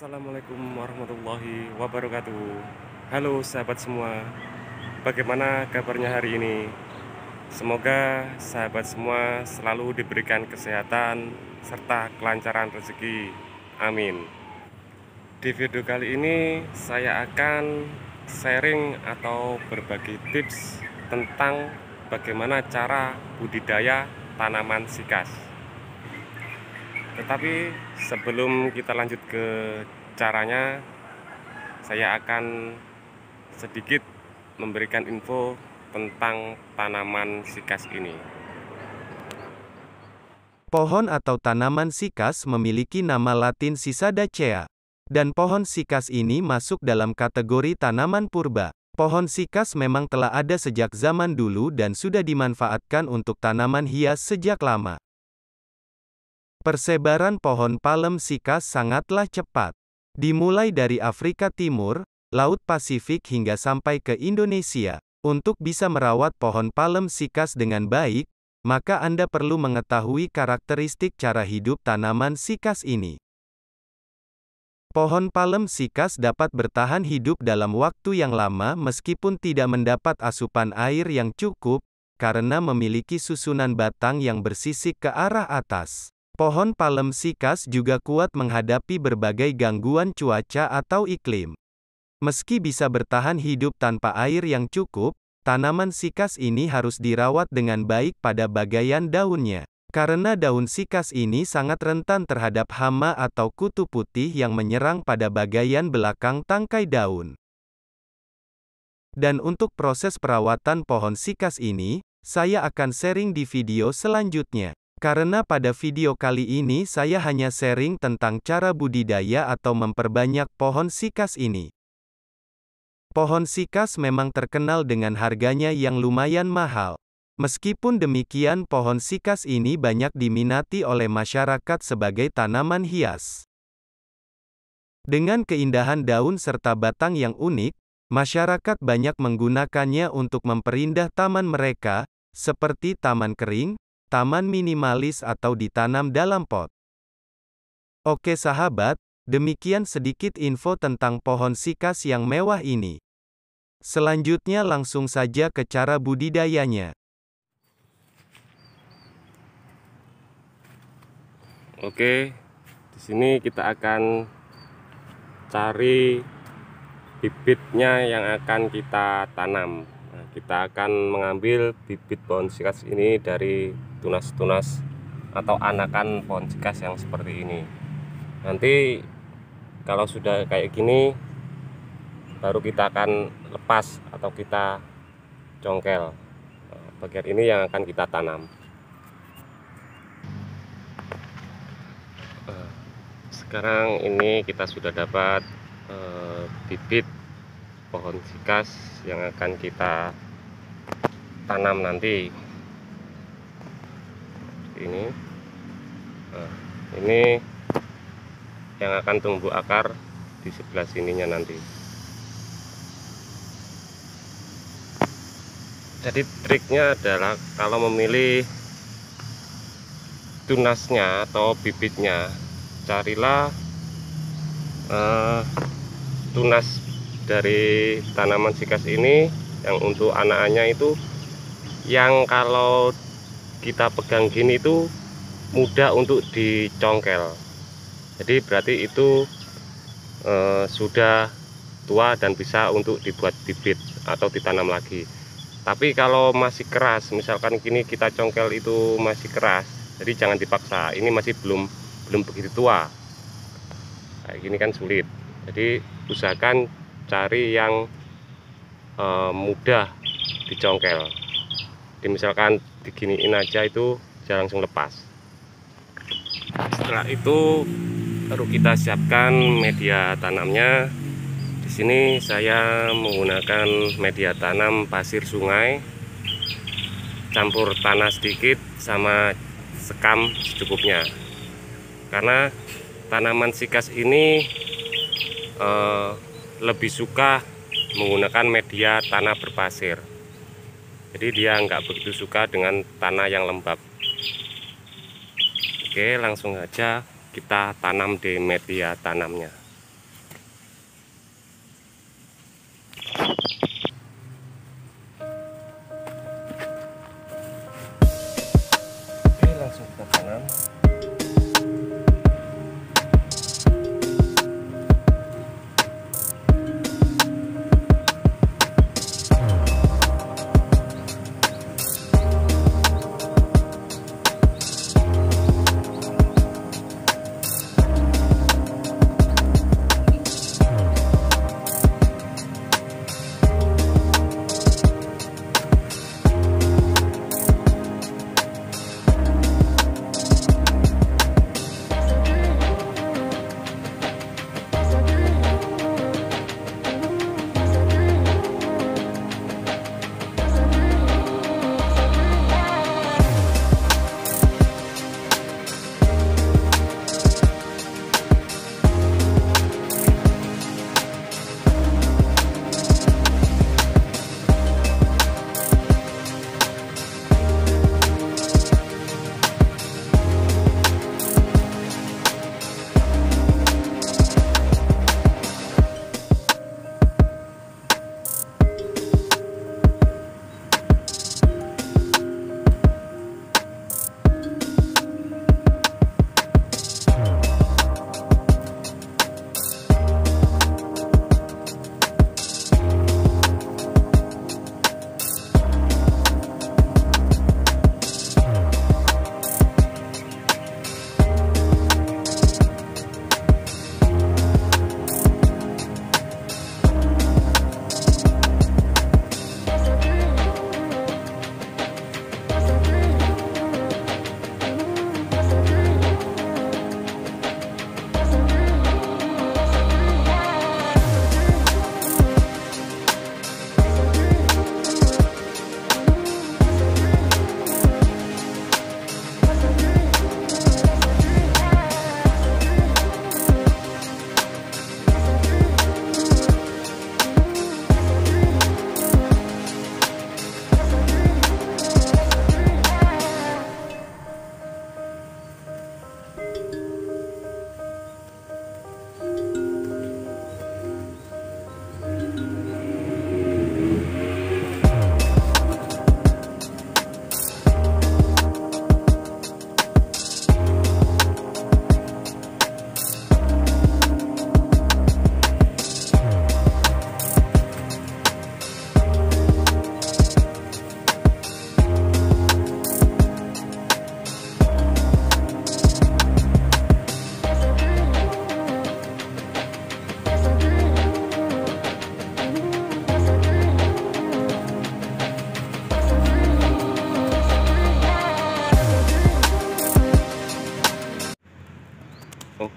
Assalamualaikum warahmatullahi wabarakatuh. Halo sahabat semua, bagaimana kabarnya hari ini? Semoga sahabat semua selalu diberikan kesehatan serta kelancaran rezeki. Amin. Di video kali ini saya akan sharing atau berbagi tips tentang bagaimana cara budidaya tanaman sikas. Tetapi sebelum kita lanjut ke caranya, saya akan sedikit memberikan info tentang tanaman sikas ini. Pohon atau tanaman sikas memiliki nama latin Cisadacea. Dan pohon sikas ini masuk dalam kategori tanaman purba. Pohon sikas memang telah ada sejak zaman dulu dan sudah dimanfaatkan untuk tanaman hias sejak lama. Persebaran pohon palem sikas sangatlah cepat. Dimulai dari Afrika Timur, Laut Pasifik hingga sampai ke Indonesia. Untuk bisa merawat pohon palem sikas dengan baik, maka Anda perlu mengetahui karakteristik cara hidup tanaman sikas ini. Pohon palem sikas dapat bertahan hidup dalam waktu yang lama meskipun tidak mendapat asupan air yang cukup, karena memiliki susunan batang yang bersisik ke arah atas. Pohon palem sikas juga kuat menghadapi berbagai gangguan cuaca atau iklim. Meski bisa bertahan hidup tanpa air yang cukup, tanaman sikas ini harus dirawat dengan baik pada bagian daunnya. Karena daun sikas ini sangat rentan terhadap hama atau kutu putih yang menyerang pada bagian belakang tangkai daun. Dan untuk proses perawatan pohon sikas ini, saya akan sharing di video selanjutnya. Karena pada video kali ini saya hanya sharing tentang cara budidaya atau memperbanyak pohon sikas ini. Pohon sikas memang terkenal dengan harganya yang lumayan mahal. Meskipun demikian, pohon sikas ini banyak diminati oleh masyarakat sebagai tanaman hias. Dengan keindahan daun serta batang yang unik, masyarakat banyak menggunakannya untuk memperindah taman mereka, seperti taman kering, taman minimalis atau ditanam dalam pot. Oke sahabat, demikian sedikit info tentang pohon sikas yang mewah ini. Selanjutnya langsung saja ke cara budidayanya. Oke, di sini kita akan cari bibitnya yang akan kita tanam. Nah, kita akan mengambil bibit pohon sikas ini dari tunas-tunas atau anakan pohon sikas yang seperti ini. Nanti kalau sudah kayak gini, baru kita akan lepas atau kita congkel. Nah, bagian ini yang akan kita tanam. Sekarang ini kita sudah dapat bibit pohon sikas yang akan kita tanam nanti. Ini ini yang akan tumbuh akar di sebelah sininya nanti. Jadi triknya adalah kalau memilih tunasnya atau bibitnya, carilah tunas dari tanaman sikas ini yang untuk anak-anaknya itu yang kalau kita pegang gini itu mudah untuk dicongkel. Jadi berarti itu sudah tua dan bisa untuk dibuat bibit atau ditanam lagi. Tapi kalau masih keras, misalkan gini kita congkel itu masih keras, jadi jangan dipaksa. Ini masih belum begitu tua. Kayak gini kan sulit. Jadi usahakan cari yang mudah dicongkel. Jadi misalkan diginiin aja itu jangan langsung lepas. Setelah itu baru kita siapkan media tanamnya. Di sini saya menggunakan media tanam pasir sungai, campur tanah sedikit sama sekam secukupnya. Karena tanaman sikas ini lebih suka menggunakan media tanah berpasir. Jadi dia nggak begitu suka dengan tanah yang lembab. Oke, langsung aja kita tanam di media tanamnya.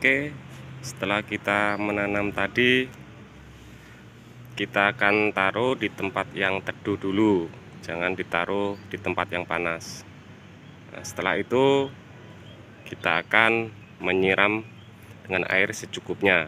Oke, setelah kita menanam tadi, kita akan taruh di tempat yang teduh dulu, jangan ditaruh di tempat yang panas. Nah, setelah itu kita akan menyiram dengan air secukupnya.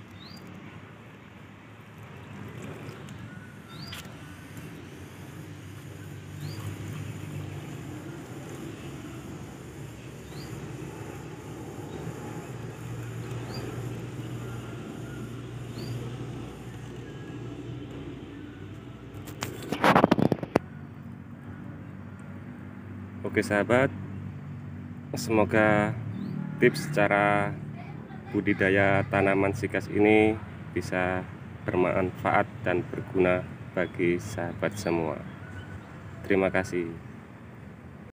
Oke sahabat, semoga tips cara budidaya tanaman sikas ini bisa bermanfaat dan berguna bagi sahabat semua. Terima kasih.